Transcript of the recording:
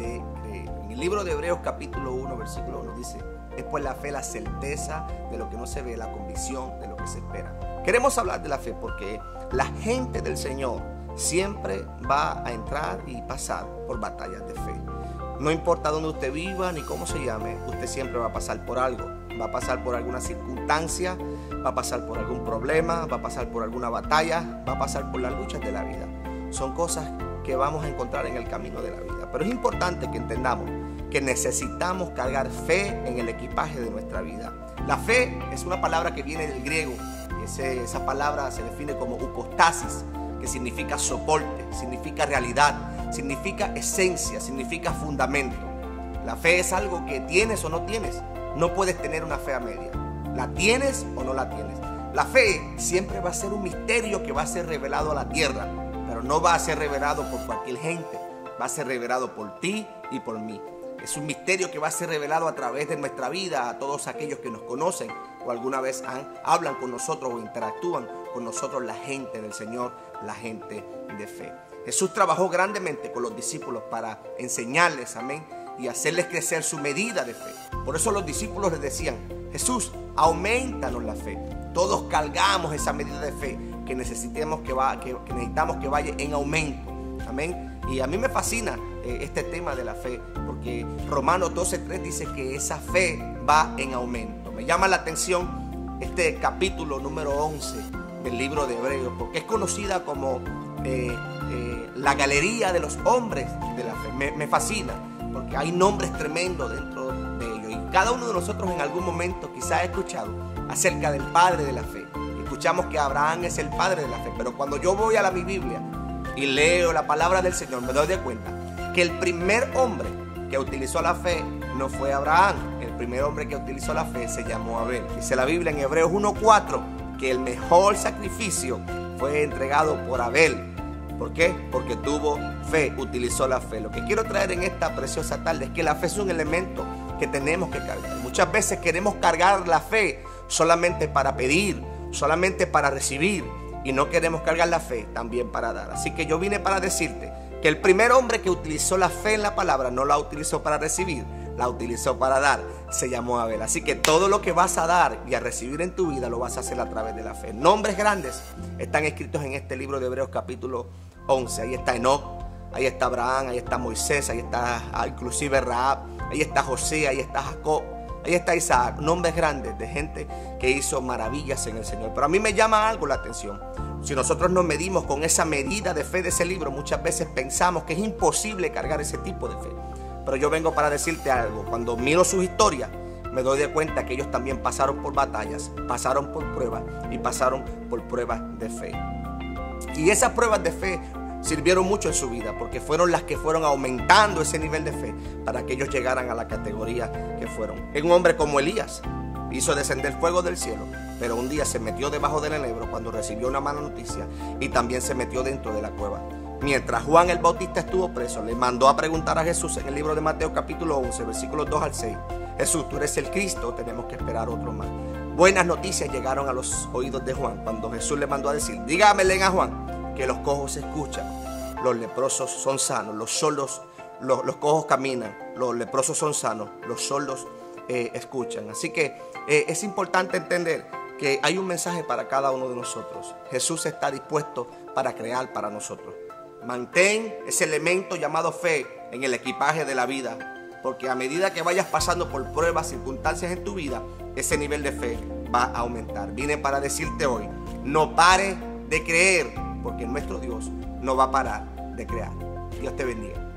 de creer. En el libro de Hebreos capítulo 1, versículo 1 dice: es pues la fe la certeza de lo que no se ve, la convicción de lo que se espera. Queremos hablar de la fe porque la gente del Señor siempre va a entrar y pasar por batallas de fe. No importa dónde usted viva ni cómo se llame, usted siempre va a pasar por algo. Va a pasar por alguna circunstancia, va a pasar por algún problema, va a pasar por alguna batalla, va a pasar por las luchas de la vida. Son cosas que vamos a encontrar en el camino de la vida. Pero es importante que entendamos que necesitamos cargar fe en el equipaje de nuestra vida. La fe es una palabra que viene del griego. Esa palabra se define como upostasis, que significa soporte, significa realidad, significa esencia, significa fundamento. La fe es algo que tienes o no tienes. No puedes tener una fe a media. ¿La tienes o no la tienes? La fe siempre va a ser un misterio que va a ser revelado a la tierra, pero no va a ser revelado por cualquier gente. Va a ser revelado por ti y por mí. Es un misterio que va a ser revelado a través de nuestra vida a todos aquellos que nos conocen o alguna vez hablan con nosotros o interactúan con nosotros, la gente del Señor, la gente de fe. Jesús trabajó grandemente con los discípulos para enseñarles, amén, y hacerles crecer su medida de fe. Por eso los discípulos les decían: Jesús, aumentanos la fe. Todos cargamos esa medida de fe que necesitamos que vaya en aumento. Amén. Y a mí me fascina este tema de la fe, porque Romanos 12:3 dice que esa fe va en aumento. Me llama la atención este capítulo número 11 del libro de Hebreos, porque es conocida como la galería de los hombres de la fe. Me fascina, porque hay nombres tremendos dentro de ellos. Y cada uno de nosotros en algún momento quizás ha escuchado acerca del padre de la fe. Escuchamos que Abraham es el padre de la fe, pero cuando yo voy a mi Biblia y leo la palabra del Señor, me doy de cuenta que el primer hombre que utilizó la fe no fue Abraham. El primer hombre que utilizó la fe se llamó Abel. Dice la Biblia en Hebreos 1:4 que el mejor sacrificio fue entregado por Abel. ¿Por qué? Porque tuvo fe, utilizó la fe. Lo que quiero traer en esta preciosa tarde es que la fe es un elemento que tenemos que cargar. Muchas veces queremos cargar la fe solamente para pedir, solamente para recibir, y no queremos cargar la fe también para dar. Así que yo vine para decirte que el primer hombre que utilizó la fe en la palabra no la utilizó para recibir, la utilizó para dar. Se llamó Abel. Así que todo lo que vas a dar y a recibir en tu vida lo vas a hacer a través de la fe. Nombres grandes están escritos en este libro de Hebreos capítulo 11. Ahí está Enoc, ahí está Abraham, ahí está Moisés, ahí está inclusive Rahab, ahí está José, ahí está Jacob, ahí está Isaac. Nombres grandes de gente que hizo maravillas en el Señor. Pero a mí me llama algo la atención. Si nosotros nos medimos con esa medida de fe de ese libro, muchas veces pensamos que es imposible cargar ese tipo de fe. Pero yo vengo para decirte algo. Cuando miro sus historias, me doy de cuenta que ellos también pasaron por batallas, pasaron por pruebas y pasaron por pruebas de fe. Y esas pruebas de fe sirvieron mucho en su vida, porque fueron las que fueron aumentando ese nivel de fe para que ellos llegaran a la categoría que fueron. Un hombre como Elías hizo descender fuego del cielo, pero un día se metió debajo del enebro cuando recibió una mala noticia, y también se metió dentro de la cueva. Mientras Juan el Bautista estuvo preso, le mandó a preguntar a Jesús en el libro de Mateo capítulo 11, versículos 2 al 6. Jesús, ¿tú eres el Cristo o tenemos que esperar otro más? Buenas noticias llegaron a los oídos de Juan cuando Jesús le mandó a decir: dígamele a Juan que los cojos escuchan, los leprosos son sanos, los sordos, los cojos caminan, los leprosos son sanos, los sordos escuchan. Así que es importante entender que hay un mensaje para cada uno de nosotros. Jesús está dispuesto para crear para nosotros. Mantén ese elemento llamado fe en el equipaje de la vida, porque a medida que vayas pasando por pruebas, circunstancias en tu vida, ese nivel de fe va a aumentar. Vine para decirte hoy: no pares de creer, porque nuestro Dios no va a parar de crear. Dios te bendiga.